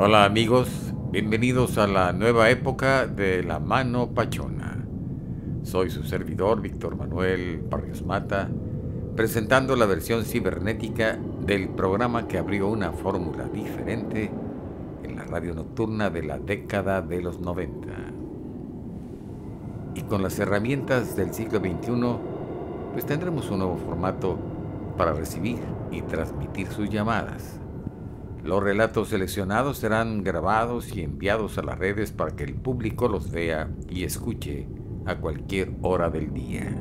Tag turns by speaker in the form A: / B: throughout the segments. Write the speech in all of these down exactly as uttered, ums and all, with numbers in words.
A: Hola amigos, bienvenidos a la nueva época de La Mano Pachona. Soy su servidor Víctor Manuel Barrios Mata, presentando la versión cibernética del programa que abrió una fórmula diferente en la radio nocturna de la década de los noventa. Y con las herramientas del siglo veintiuno, pues tendremos un nuevo formato para recibir y transmitir sus llamadas. Los relatos seleccionados serán grabados y enviados a las redes para que el público los vea y escuche a cualquier hora del día.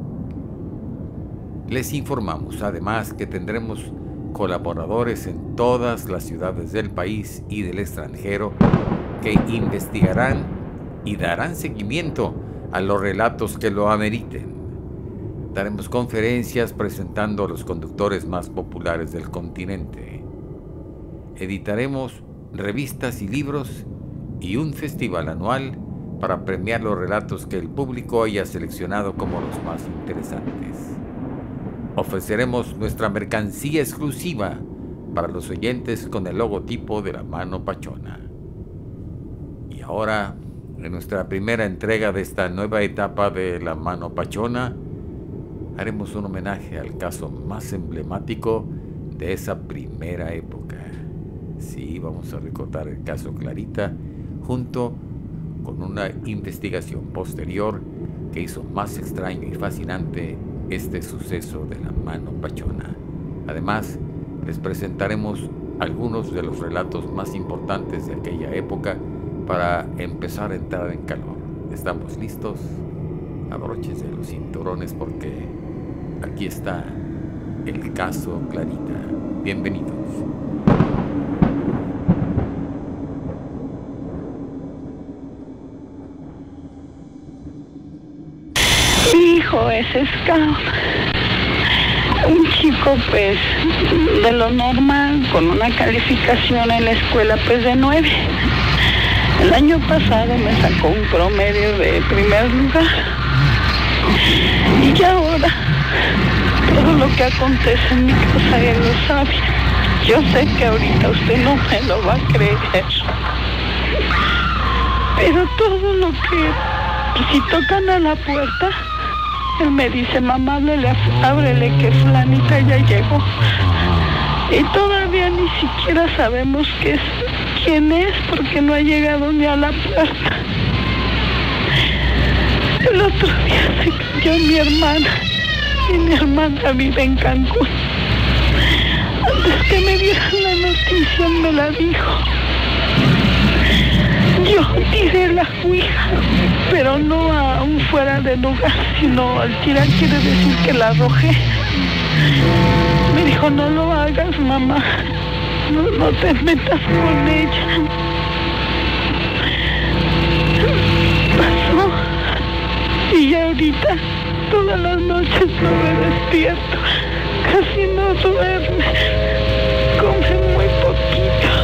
A: Les informamos además que tendremos colaboradores en todas las ciudades del país y del extranjero que investigarán y darán seguimiento a los relatos que lo ameriten. Daremos conferencias presentando a los conductores más populares del continente. Editaremos revistas y libros y un festival anual para premiar los relatos que el público haya seleccionado como los más interesantes. Ofreceremos nuestra mercancía exclusiva para los oyentes con el logotipo de La Mano Pachona. Y ahora, en nuestra primera entrega de esta nueva etapa de La Mano Pachona, haremos un homenaje al caso más emblemático de esa primera época. Sí, vamos a recordar el caso Clarita, junto con una investigación posterior que hizo más extraño y fascinante este suceso de La Mano Pachona. Además, les presentaremos algunos de los relatos más importantes de aquella época para empezar a entrar en calor. ¿Estamos listos? Abróchense los cinturones porque aquí está el caso Clarita. Bienvenidos.
B: Mi hijo es scout, un chico pues de lo normal, con una calificación en la escuela pues de nueve. El año pasado me sacó un promedio de primer lugar. Y ahora, todo lo que acontece en mi casa él lo sabe. Yo sé que ahorita usted no me lo va a creer. Pero todo lo que, si tocan a la puerta, él me dice, mamá, ábrele, ábrele que fulanita ya llegó. Y todavía ni siquiera sabemos qué es, quién es, porque no ha llegado ni a la puerta. El otro día se cayó mi hermana, y mi hermana vive en Cancún. Antes que me dieran la noticia me la dijo. Yo tiré la ouija, pero no a un fuera de lugar, sino al tirar quiere decir que la arrojé. Me dijo, no lo hagas, mamá, no, no te metas con ella. Pasó, y ya ahorita todas las noches no me despierto, casi no duerme, come muy poquito.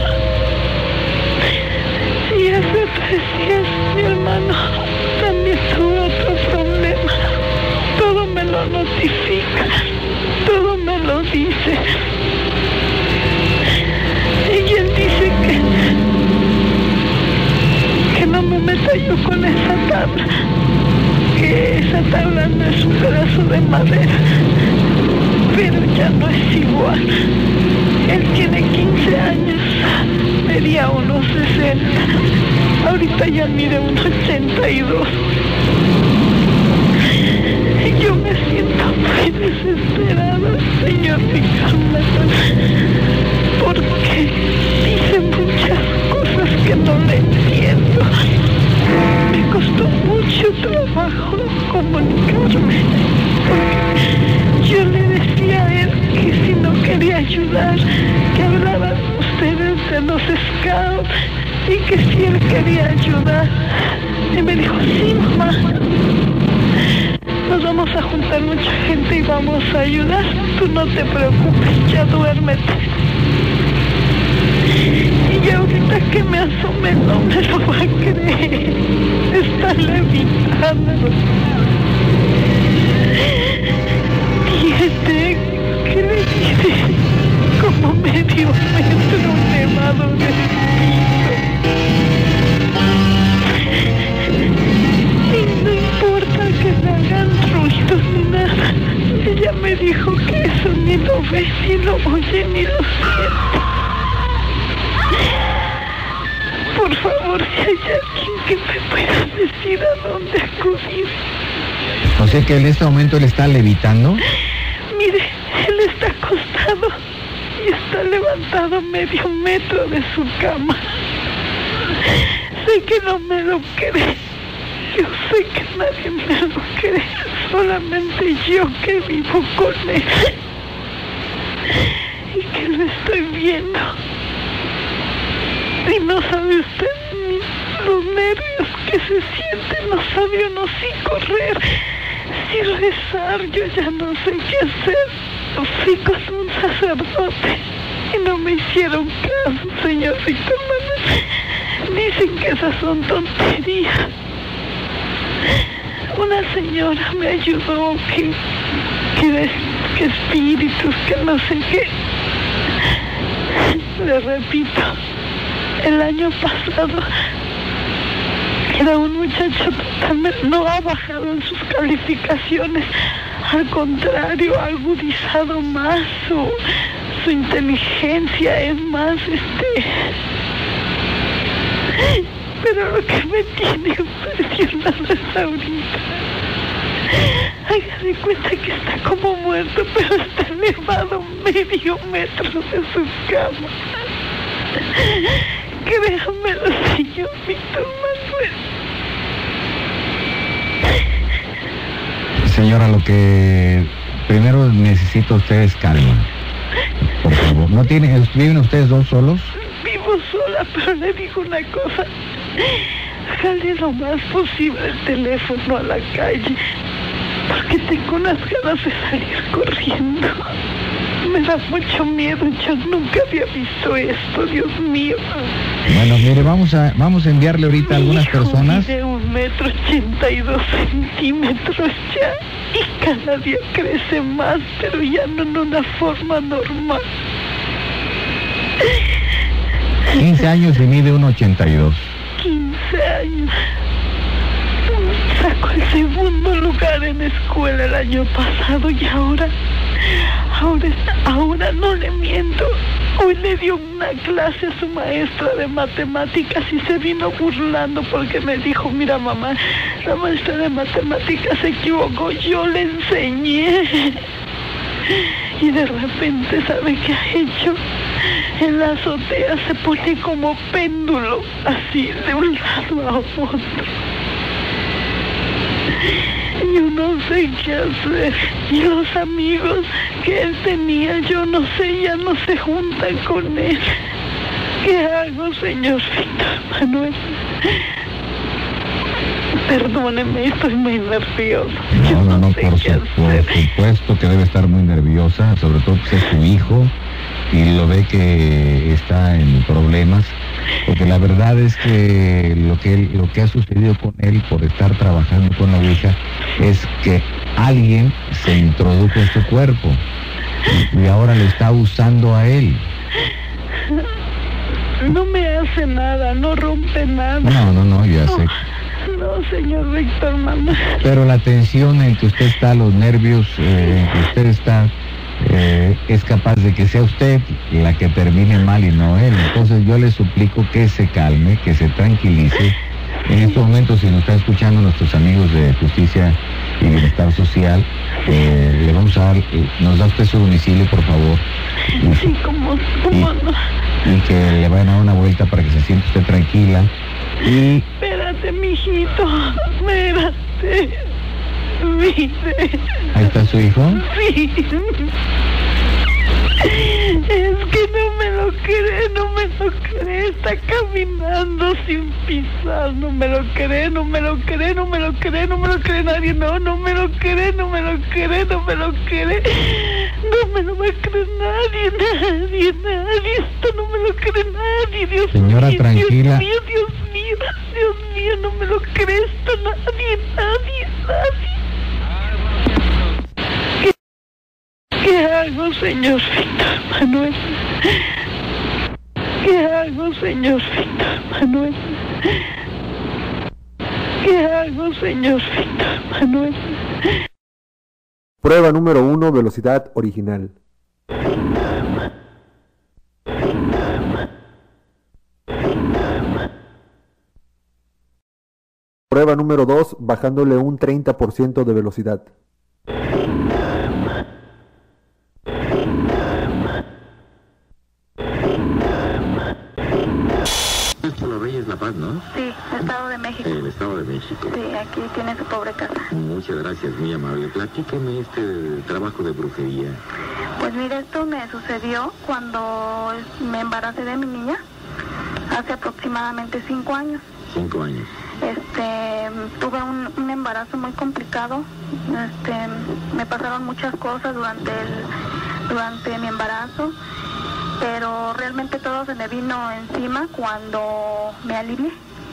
B: Y hace tres días mi hermano también tuvo otro problema. Todo me lo notifica, todo me lo dice. Y él dice que, que no me meta yo con esa tabla, que esa tabla no es un pedazo de madera, pero ya no es igual. Él tiene quince años, medía unos sesenta, ahorita ya mide unos ochenta y dos. Y yo me siento muy desesperada, señor Víctor, porque dice muchas cosas que no le entiendo. Me costó mucho trabajo comunicarme, porque yo le decía a él que si no quería ayudar, que hablaban ustedes de los scouts, y que si él quería ayudar. Y me dijo, sí, mamá, nos vamos a juntar mucha gente y vamos a ayudar, tú no te preocupes, ya duérmete. Y ya ahorita que me asome no me lo va a creer, está levitando. Tiene, ¿qué le dice? Como medio metro nevado de me dijo que eso ni lo ve, ni lo oye, ni lo siente. Por favor, si hay alguien que me pueda decir a dónde acudir.
C: O sea que en este momento él está levitando.
B: Mire, él está acostado y está levantado medio metro de su cama. Sé que no me lo cree. Yo sé que nadie me lo cree. Solamente yo que vivo con él. Y que lo estoy viendo. Y no sabe usted ni los nervios que se sienten. No sabe uno si correr, si rezar. Yo ya no sé qué hacer. Fui con un sacerdote y no me hicieron caso, señor Víctor Manuel. Dicen que esas son tonterías. Una señora me ayudó, que, que, que espíritus, que no sé qué. Le repito, el año pasado era un muchacho totalmente, no ha bajado en sus calificaciones, al contrario, ha agudizado más su, su inteligencia, es más, este... Pero lo que me tiene impresionado es ahorita. Haga de cuenta que está como muerto, pero está elevado medio metro de su cama. Créamelo, señor Víctor Manuel.
C: Señora, lo que primero necesito ustedes calma, por favor. ¿No tienen, viven ustedes dos solos?
B: Vivo sola, pero le digo una cosa. Jale lo más posible el teléfono a la calle, porque tengo unas ganas de salir corriendo. Me da mucho miedo, yo nunca había visto esto, Dios mío.
C: Bueno, mire, vamos a vamos a enviarle ahorita a algunas
B: Mi hijo
C: personas.
B: mide un metro ochenta y dos centímetros ya, y cada día crece más, pero ya no en una forma normal.
C: quince años y mide uno ochenta y dos.
B: quince años. Sacó el segundo lugar en escuela el año pasado y ahora, ahora, ahora no le miento. Hoy le dio una clase a su maestra de matemáticas y se vino burlando porque me dijo, mira mamá, la maestra de matemáticas se equivocó, yo le enseñé. Y de repente, ¿sabe qué ha hecho? En la azotea se pone como péndulo, así, de un lado a otro. Yo no sé qué hacer. Y los amigos que él tenía, yo no sé, ya no se juntan con él. ¿Qué hago, señor Víctor Manuel? Perdóneme, estoy muy nerviosa.
C: No, no, no,
B: sé
C: por,
B: qué
C: su, por
B: hacer.
C: supuesto que debe estar muy nerviosa, sobre todo que es su hijo y lo ve que está en problemas, porque la verdad es que lo que él- lo que ha sucedido con él por estar trabajando con la Ouija es que alguien se introdujo en su cuerpo y, y ahora lo está usando a él.
B: No me hace nada, no rompe nada.
C: No, no, no, ya sé.
B: No, señor Víctor Manuel.
C: Pero la tensión en que usted está, los nervios eh, en que usted está, eh, es capaz de que sea usted la que termine mal y no él. Entonces yo le suplico que se calme, que se tranquilice. En estos momentos, si nos están escuchando nuestros amigos de Justicia y Bienestar Social, eh, le vamos a dar, eh, nos da usted su domicilio, por favor. Y,
B: Sí, como, como no.
C: y que le vayan a dar una vuelta para que se sienta usted tranquila. Y
B: Espérate, mijito, espérate. Mire.
C: ahí está su hijo.
B: Sí. Es que no me lo cree, no me lo cree. Está caminando sin pisar. No me lo cree, no me lo cree, no me lo cree, no me lo cree nadie. No, no me lo cree, no me lo cree, no me lo cree. No me lo va a creer nadie, nadie, nadie. Esto no me lo cree nadie, Dios
C: Señora,
B: mío.
C: tranquila.
B: Dios mío, Dios mío, Dios mío, no me lo cree esto nadie, nadie, nadie. ¿Qué hago, señor Víctor Manuel? ¿Qué hago, señor Víctor Manuel? ¿Qué hago, señor Víctor Manuel?
D: Prueba número uno, velocidad original. Prueba número dos, bajándole un treinta por ciento de velocidad.
E: Los Reyes La Paz, ¿no?
B: Sí, Estado de México.
E: El Estado de México.
B: Sí, aquí tiene su pobre casa.
E: Muchas gracias, muy amable. Platíqueme este trabajo de brujería.
B: Pues mire, esto me sucedió cuando me embaracé de mi niña, hace aproximadamente cinco años.
E: Cinco años.
B: Este, tuve un, un embarazo muy complicado. Este, me pasaron muchas cosas durante el, durante mi embarazo, pero realmente todo se me vino encima cuando me alivié.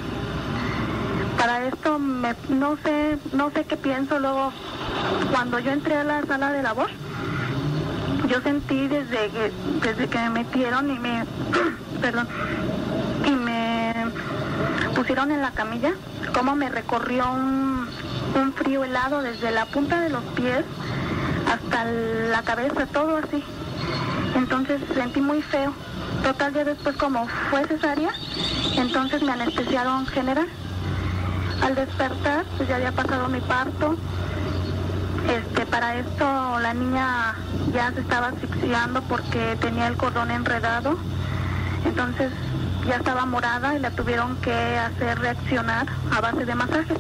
B: Para esto me, no sé, no sé qué pienso. Luego, cuando yo entré a la sala de labor, yo sentí desde que, desde que me metieron y me, perdón, y me pusieron en la camilla, cómo me recorrió un, un frío helado desde la punta de los pies hasta la cabeza, todo así. Entonces sentí muy feo. Total, ya después, como fue cesárea, entonces me anestesiaron general. Al despertar, pues ya había pasado mi parto. Este, para esto la niña ya se estaba asfixiando porque tenía el cordón enredado. Entonces ya estaba morada y la tuvieron que hacer reaccionar a base de masajes.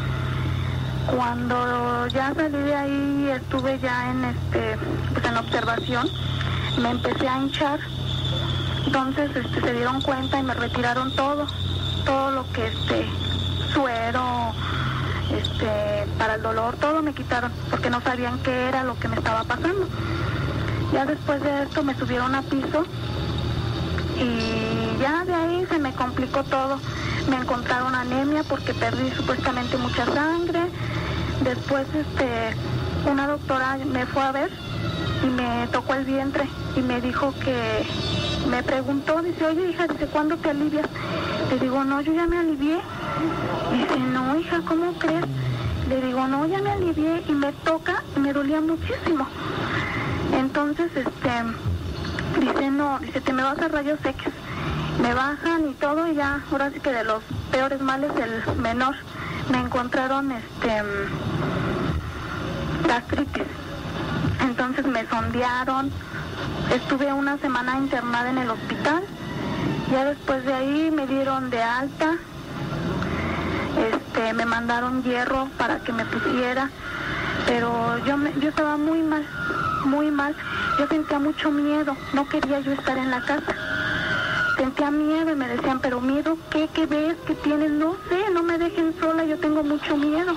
B: Cuando ya salí de ahí, estuve ya en este, pues en observación, me empecé a hinchar. Entonces este, se dieron cuenta y me retiraron todo, todo lo que este suero, este, para el dolor, todo me quitaron, porque no sabían qué era lo que me estaba pasando. Ya después de esto me subieron a piso y ya de ahí se me complicó todo. Me encontraron anemia porque perdí supuestamente mucha sangre. Después este, una doctora me fue a ver y me tocó el vientre y me dijo que, me preguntó, dice, oye hija, dice, ¿cuándo te alivias? Le digo, no, yo ya me alivié. Dice, no hija, ¿cómo crees? Le digo, no, ya me alivié, y me toca y me dolía muchísimo. Entonces, este, dice, no, dice, te me vas a rayos X. Me bajan y todo, y ya, ahora sí que de los peores males, el menor. Me encontraron, este, gastritis. Entonces me sondearon, estuve una semana internada en el hospital. Ya después de ahí me dieron de alta. Este, me mandaron hierro para que me pusiera, pero yo me, yo estaba muy mal, muy mal. Yo sentía mucho miedo, no quería yo estar en la casa. Sentía miedo y me decían, pero miedo, ¿qué? ¿Qué ves? ¿Qué tienes? No sé, no me dejen sola, yo tengo mucho miedo.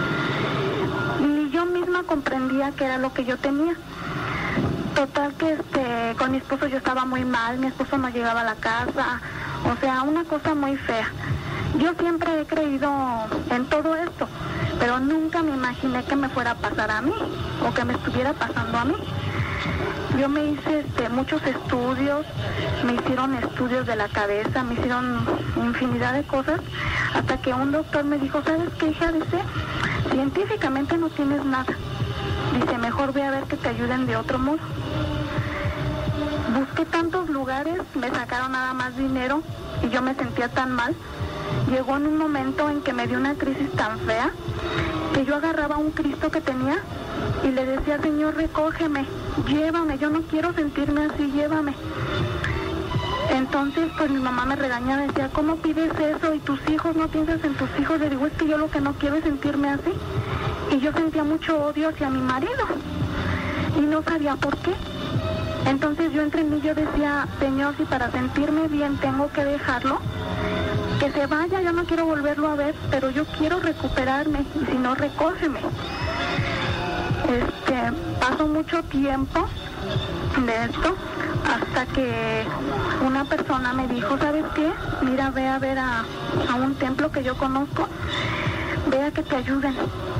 B: Y yo misma comprendía que era lo que yo tenía. Total que este, con mi esposo yo estaba muy mal, mi esposo no llegaba a la casa, o sea, una cosa muy fea. Yo siempre he creído en todo esto, pero nunca me imaginé que me fuera a pasar a mí, o que me estuviera pasando a mí. Yo me hice este, muchos estudios, me hicieron estudios de la cabeza, me hicieron infinidad de cosas, hasta que un doctor me dijo, ¿sabes qué, hija? Dice, científicamente no tienes nada. Dice, mejor ve a ver que te ayuden de otro modo. Busqué tantos lugares, me sacaron nada más dinero y yo me sentía tan mal. Llegó en un momento en que me dio una crisis tan fea que yo agarraba un Cristo que tenía y le decía, Señor, recógeme, llévame, yo no quiero sentirme así, llévame. Entonces, pues mi mamá me regañaba, decía, ¿cómo pides eso? Y tus hijos, no piensas en tus hijos. Le digo, es que yo lo que no quiero es sentirme así. Y yo sentía mucho odio hacia mi marido y no sabía por qué. Entonces yo entre mí yo decía, Señor, si para sentirme bien tengo que dejarlo, que se vaya, yo no quiero volverlo a ver, pero yo quiero recuperarme, y si no, recógeme. Este, pasó mucho tiempo de esto, hasta que una persona me dijo, ¿sabes qué? Mira, ve a ver a, a un templo que yo conozco, ve a que te ayuden.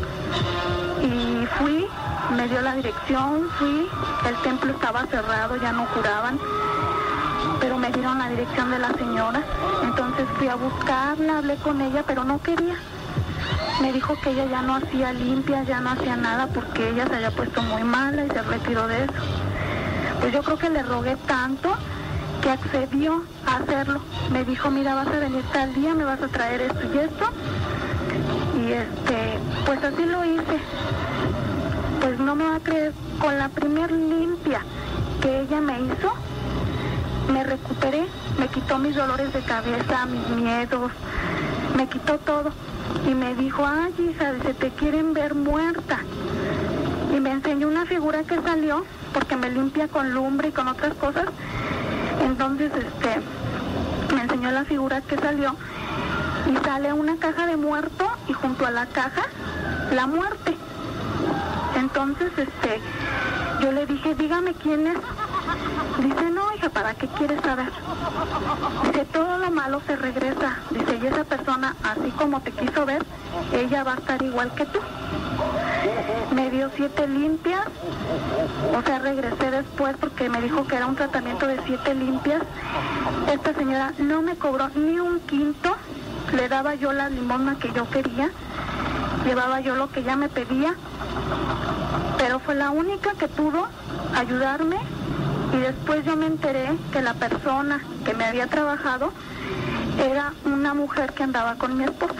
B: Y fui, me dio la dirección, fui, el templo estaba cerrado, ya no curaban, pero me dieron la dirección de la señora. Entonces fui a buscarla, hablé con ella, pero no quería. Me dijo que ella ya no hacía limpias, ya no hacía nada porque ella se había puesto muy mala y se retiró de eso. Pues yo creo que le rogué tanto que accedió a hacerlo. Me dijo, mira, vas a venir tal día, me vas a traer esto y esto. Y este, pues así lo hice. Pues no me va a creer, con la primer limpia que ella me hizo, me recuperé, me quitó mis dolores de cabeza, mis miedos, me quitó todo. Y me dijo, ay, hija, dice, te quieren ver muerta. Y me enseñó una figura que salió, porque me limpia con lumbre y con otras cosas. Entonces, este, me enseñó la figura que salió. Y sale una caja de muerto y junto a la caja, la muerte. Entonces, este, yo le dije, dígame quién es. Dice, no, hija, ¿para qué quieres saber? Dice, todo lo malo se regresa. Dice, y esa persona, así como te quiso ver, ella va a estar igual que tú. Me dio siete limpias, o sea, regresé después porque me dijo que era un tratamiento de siete limpias. Esta señora no me cobró ni un quinto, le daba yo la limosna que yo quería, llevaba yo lo que ella me pedía, pero fue la única que pudo ayudarme. Y después yo me enteré que la persona que me había trabajado era una mujer que andaba con mi esposo.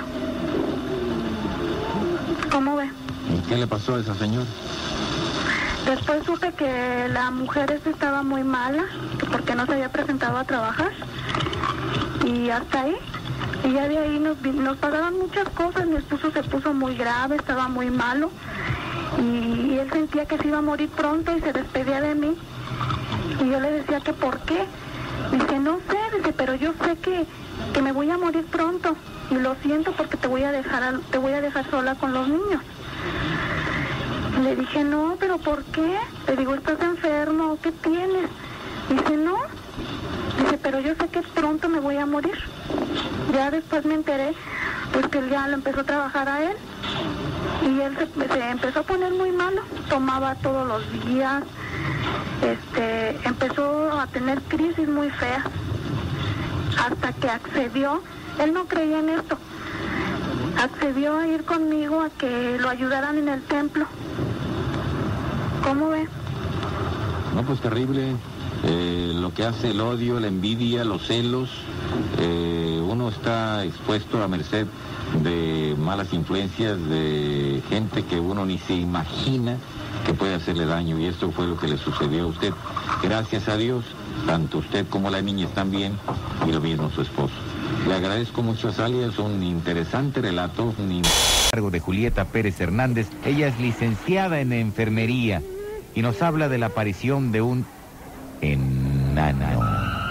B: ¿Cómo ve?
E: ¿Y qué le pasó a esa señora?
B: Después supe que la mujer esta estaba muy mala, que porque no se había presentado a trabajar. Y hasta ahí. Y ya de ahí nos, nos pasaron muchas cosas. Mi esposo se puso muy grave, estaba muy malo. Y, y él sentía que se iba a morir pronto y se despedía de mí. Y yo le decía que por qué. Dice, no sé, dice, pero yo sé que, que me voy a morir pronto. Y lo siento porque te voy a dejar a, te voy a dejar sola con los niños. Le dije, no, pero ¿por qué? Le digo, ¿estás enfermo? ¿Qué tienes? Dice, no. Dice, pero yo sé que pronto me voy a morir. Ya después me enteré, pues que él ya lo empezó a trabajar a él. Y él se, se empezó a poner muy malo. Tomaba todos los días. Este, empezó a tener crisis muy feas. Hasta que accedió, él no creía en esto. Accedió a ir conmigo a que lo ayudaran en el templo. ¿Cómo ve?
E: No, pues terrible. Eh, lo que hace el odio, la envidia, los celos. Eh, uno está expuesto a merced de malas influencias, de gente que uno ni se imagina que puede hacerle daño. Y esto fue lo que le sucedió a usted. Gracias a Dios, tanto usted como la niña están bien, y lo mismo su esposo. Le agradezco mucho a Salia, es un interesante relato. Un
F: cargo de Julieta Pérez Hernández. Ella es licenciada en enfermería y nos habla de la aparición de un enano.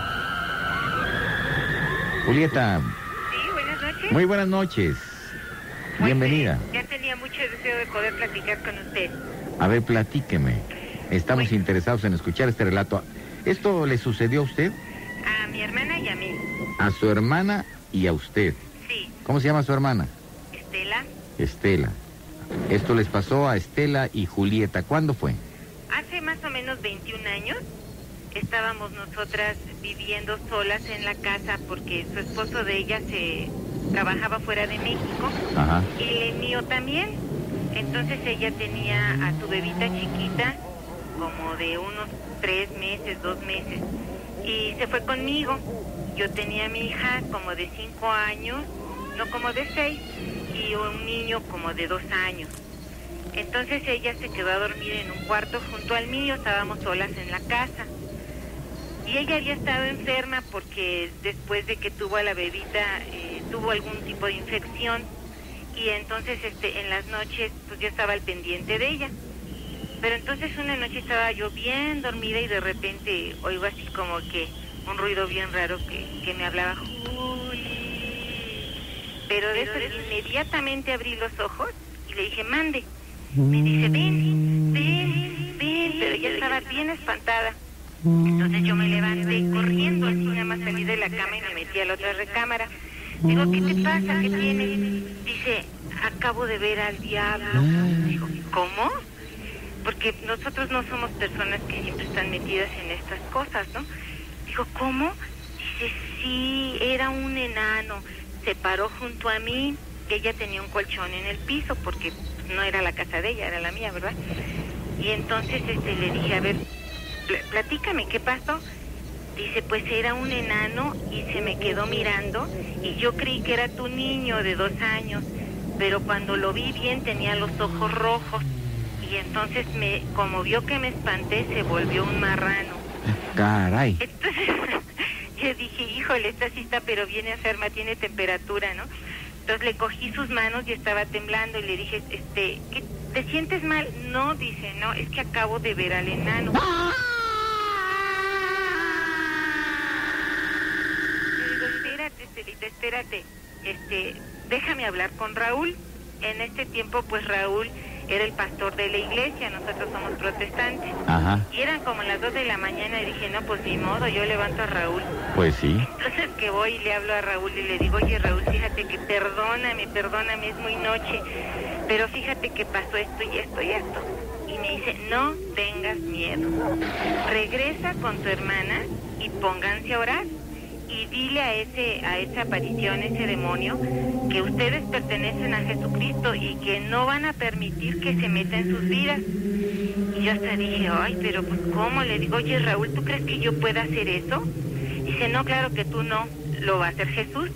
F: Julieta.
G: Sí, buenas noches.
F: Muy buenas noches.
G: Pues,
F: Bienvenida.
G: eh, ya tenía mucho deseo de poder platicar con usted.
F: A ver, platíqueme. Estamos
G: Bueno.
F: interesados en escuchar este relato. ¿Esto le sucedió a usted?
G: A mi hermana y a mí.
F: A su hermana y a usted.
G: Sí,
F: ¿Cómo se llama su hermana?
G: Estela.
F: Estela. Esto les pasó a Estela y Julieta. ¿Cuándo fue?
G: Hace más o menos veintiún años estábamos nosotras viviendo solas en la casa porque su esposo de ella se trabajaba fuera de México.
F: Ajá.
G: Y el mío también. Entonces ella tenía a su bebita chiquita como de unos tres meses, dos meses. Y se fue conmigo. Yo tenía a mi hija como de cinco años, no como de seis, y un niño como de dos años. Entonces ella se quedó a dormir en un cuarto junto al mío, estábamos solas en la casa. Y ella había estado enferma porque después de que tuvo a la bebita, eh, tuvo algún tipo de infección. Y entonces este, en las noches pues yo estaba al pendiente de ella. Pero entonces una noche estaba yo bien dormida y de repente oigo así como que un ruido bien raro que, que me hablaba. Juli. Pero de eso inmediatamente abrí los ojos y le dije, mande. Me dice, ven, ven, ven, pero ella estaba bien espantada. Entonces yo me levanté corriendo, así nada más salí de la cama y me metí a la otra recámara. Digo, ¿qué te pasa? ¿Qué tienes? Dice, acabo de ver al diablo. Digo, ¿cómo? Porque nosotros no somos personas que siempre están metidas en estas cosas, ¿no? Digo, ¿cómo? Dice, sí, era un enano. Se paró junto a mí que ella tenía un colchón en el piso, porque no era la casa de ella, era la mía, ¿verdad? Y entonces este, le dije, a ver, pl- platícame, ¿qué pasó? Dice, pues era un enano y se me quedó mirando y yo creí que era tu niño de dos años, pero cuando lo vi bien tenía los ojos rojos y entonces me, como vio que me espanté, se volvió un marrano.
F: Caray.
G: Entonces yo dije, híjole, esta sí está pero bien enferma, tiene temperatura, ¿no? Entonces le cogí sus manos y estaba temblando y le dije, este, ¿qué, ¿te sientes mal? No, dice, no, es que acabo de ver al enano. Le digo, espérate, Estelita, espérate, este, déjame hablar con Raúl. En este tiempo, pues Raúl era el pastor de la iglesia, nosotros somos protestantes.
F: Ajá.
G: Y eran como las dos de la mañana y dije, no, pues ni modo, yo levanto a Raúl.
F: Pues sí.
G: Entonces que voy y le hablo a Raúl y le digo, oye Raúl, fíjate que perdóname, perdóname, es muy noche, pero fíjate que pasó esto y esto y esto. Y me dice, no tengas miedo, regresa con tu hermana y pónganse a orar. Y dile a ese a esa aparición, ese demonio, que ustedes pertenecen a Jesucristo y que no van a permitir que se meta en sus vidas. Y yo hasta dije, ay, pero pues ¿cómo? Le digo, oye Raúl, ¿tú crees que yo pueda hacer eso? Dice, no, claro que tú no, lo va a hacer Jesús.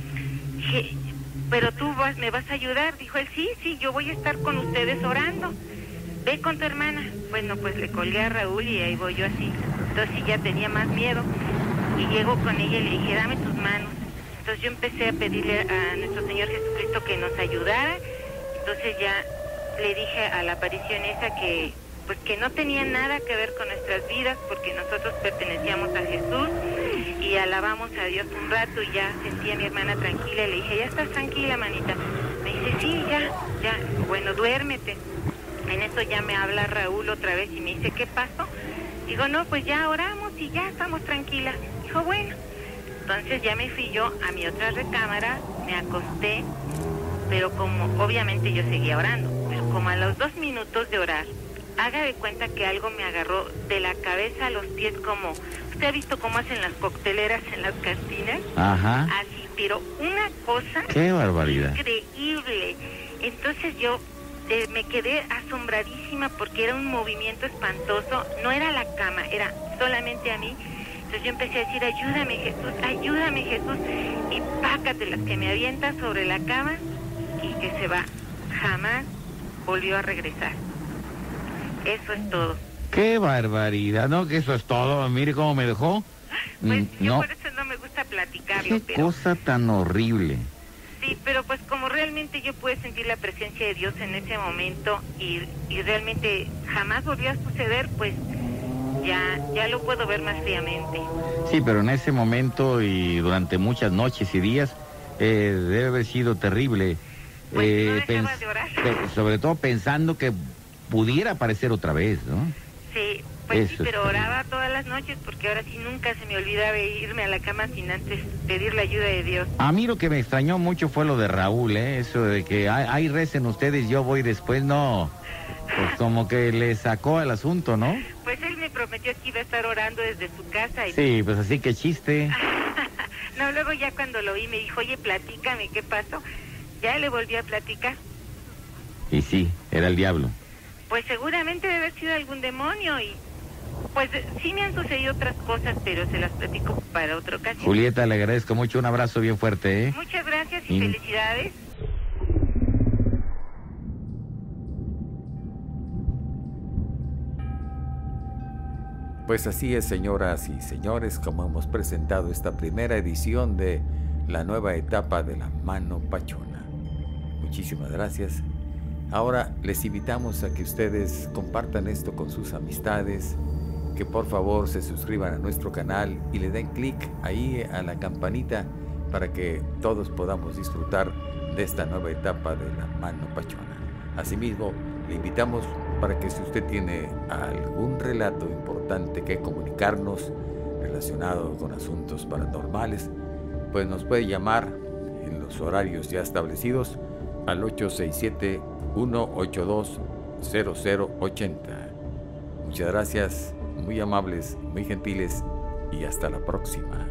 G: Dije, pero tú vas, me vas a ayudar. Dijo él, sí, sí, yo voy a estar con ustedes orando. Ve con tu hermana. Bueno, pues le colgué a Raúl y ahí voy yo así. Entonces sí, ya tenía más miedo. Y llego con ella y le dije, dame tus manos. Entonces yo empecé a pedirle a nuestro Señor Jesucristo que nos ayudara. Entonces ya le dije a la aparición esa que pues que no tenía nada que ver con nuestras vidas, porque nosotros pertenecíamos a Jesús y alabamos a Dios un rato, y ya sentía a mi hermana tranquila. Y le dije, ya estás tranquila, manita. Me dice, sí, ya, ya, bueno, duérmete. En eso ya me habla Raúl otra vez y me dice, ¿qué pasó? Digo, no, pues ya oramos y ya estamos tranquilas. Dijo, bueno. Entonces ya me fui yo a mi otra recámara, me acosté, pero como obviamente yo seguía orando, pero como a los dos minutos de orar, haga de cuenta que algo me agarró de la cabeza a los pies, como, ¿usted ha visto cómo hacen las cocteleras en las cantinas?
F: Ajá.
G: Así, pero una cosa...
F: ¡Qué barbaridad!
G: Increíble. Entonces yo... Eh, me quedé asombradísima porque era un movimiento espantoso, no era la cama, era solamente a mí. Entonces yo empecé a decir, ayúdame Jesús, ayúdame Jesús, y pácatelas que me avienta sobre la cama y que se va. Jamás volvió a regresar. Eso es todo.
F: ¡Qué barbaridad! No, que eso es todo. Mire cómo me dejó.
G: Pues
F: Mm,
G: yo
F: no.
G: por eso no me gusta platicarlo,
F: ¡Qué
G: pero...
F: cosa tan horrible!
G: Sí, pero pues como realmente yo pude sentir la presencia de Dios en ese momento y, y realmente jamás volvió a suceder, pues ya, ya lo puedo ver más fríamente.
F: Sí, pero en ese momento y durante muchas noches y días eh, debe haber sido terrible.
G: Pues
F: eh,
G: no dejaba
F: pens-
G: de orar.
F: pe- sobre todo pensando que pudiera aparecer otra vez, ¿no?
G: Sí, pues
F: Eso
G: sí,
F: es
G: pero
F: terrible.
G: oraba todas las noches porque ahora sí nunca se me olvidaba irme a la cama sin antes pedir la ayuda de Dios.
F: A mí lo que me extrañó mucho fue lo de Raúl, ¿eh? Eso de que ay, ay, recen ustedes, yo voy después, no. Pues como que le sacó al asunto, ¿no?
G: Pues él me prometió que iba a estar orando desde su casa y...
F: Sí, pues así que chiste.
G: No, luego ya cuando lo vi me dijo, oye, platícame, ¿qué pasó? Ya le volví a platicar.
F: Y sí, era el diablo.
G: Pues seguramente debe haber sido algún demonio y... Pues sí me han sucedido otras cosas, pero se las platico para otra ocasión.
F: Julieta, le agradezco mucho, un abrazo bien fuerte, ¿eh?
G: Muchas gracias y
F: Mm.
G: felicidades.
A: Pues así es, señoras y señores, como hemos presentado esta primera edición de la nueva etapa de la mano pachona. Muchísimas gracias. Ahora les invitamos a que ustedes compartan esto con sus amistades, que por favor se suscriban a nuestro canal y le den clic ahí a la campanita para que todos podamos disfrutar de esta nueva etapa de la mano pachona. Asimismo, le invitamos para que si usted tiene algún relato importante que comunicarnos relacionado con asuntos paranormales, pues nos puede llamar en los horarios ya establecidos al ocho seis siete, uno ocho dos, cero cero ocho cero. Muchas gracias, muy amables, muy gentiles y hasta la próxima.